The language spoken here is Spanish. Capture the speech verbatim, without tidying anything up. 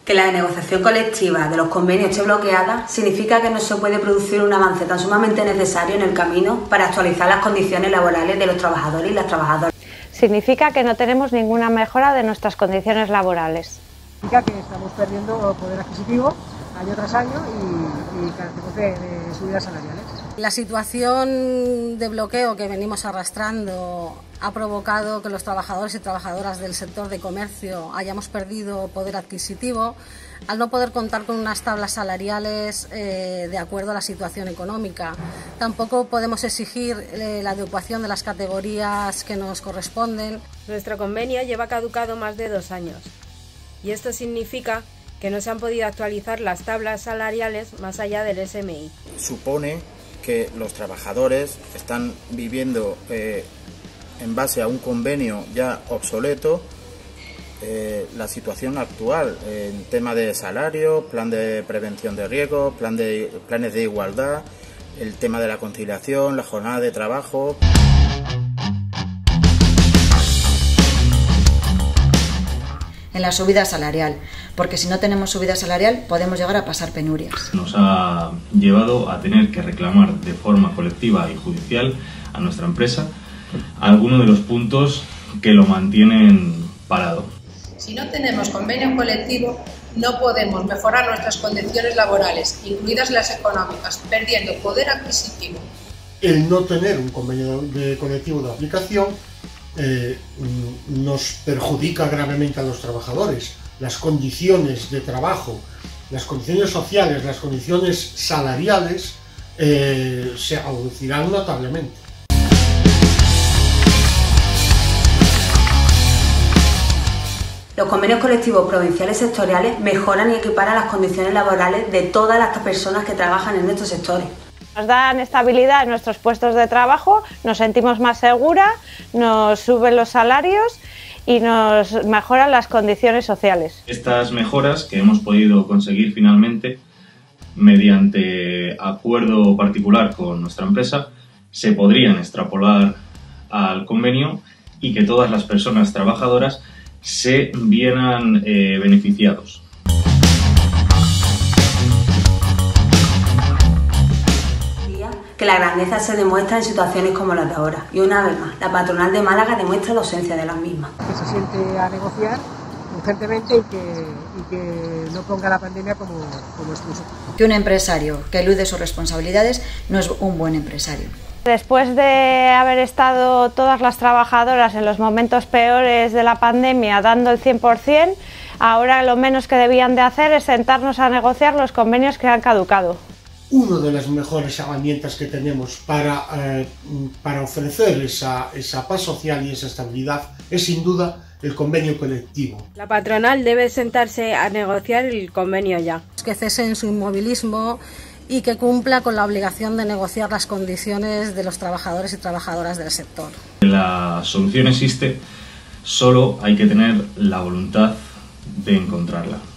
Que la negociación colectiva de los convenios esté bloqueada significa que no se puede producir un avance tan sumamente necesario en el camino para actualizar las condiciones laborales de los trabajadores y las trabajadoras. Significa que no tenemos ninguna mejora de nuestras condiciones laborales. Significa que estamos perdiendo poder adquisitivo año tras año y, y carecemos de, de subidas salariales. La situación de bloqueo que venimos arrastrando ha provocado que los trabajadores y trabajadoras del sector de comercio hayamos perdido poder adquisitivo al no poder contar con unas tablas salariales eh, de acuerdo a la situación económica. Tampoco podemos exigir eh, la adecuación de las categorías que nos corresponden. Nuestro convenio lleva caducado más de dos años y esto significa que no se han podido actualizar las tablas salariales más allá del S M I. Supone que los trabajadores están viviendo eh, en base a un convenio ya obsoleto eh, la situación actual en tema de salario, plan de prevención de riesgos, plan de, planes de igualdad, el tema de la conciliación, la jornada de trabajo. En la subida salarial, porque si no tenemos subida salarial podemos llegar a pasar penurias. Nos ha llevado a tener que reclamar de forma colectiva y judicial a nuestra empresa algunos de los puntos que lo mantienen parado. Si no tenemos convenio colectivo, no podemos mejorar nuestras condiciones laborales, incluidas las económicas, perdiendo poder adquisitivo. El no tener un convenio de colectivo de aplicación Eh, nos perjudica gravemente a los trabajadores. Las condiciones de trabajo, las condiciones sociales, las condiciones salariales eh, se reducirán notablemente. Los convenios colectivos provinciales sectoriales mejoran y equiparan las condiciones laborales de todas las personas que trabajan en estos sectores. Nos dan estabilidad en nuestros puestos de trabajo, nos sentimos más seguras, nos suben los salarios y nos mejoran las condiciones sociales. Estas mejoras que hemos podido conseguir finalmente mediante acuerdo particular con nuestra empresa se podrían extrapolar al convenio y que todas las personas trabajadoras se vieran eh, beneficiados. Que la grandeza se demuestra en situaciones como las de ahora. Y una vez más, la patronal de Málaga demuestra la ausencia de las mismas. Que se siente a negociar urgentemente y que, y que no ponga la pandemia como, como excusa. Que un empresario que elude sus responsabilidades no es un buen empresario. Después de haber estado todas las trabajadoras en los momentos peores de la pandemia dando el cien por cien, ahora lo menos que debían de hacer es sentarnos a negociar los convenios que han caducado. Una de las mejores herramientas que tenemos para, eh, para ofrecer esa, esa paz social y esa estabilidad es sin duda el convenio colectivo. La patronal debe sentarse a negociar el convenio ya. Que cese en su inmovilismo y que cumpla con la obligación de negociar las condiciones de los trabajadores y trabajadoras del sector. La solución existe, solo hay que tener la voluntad de encontrarla.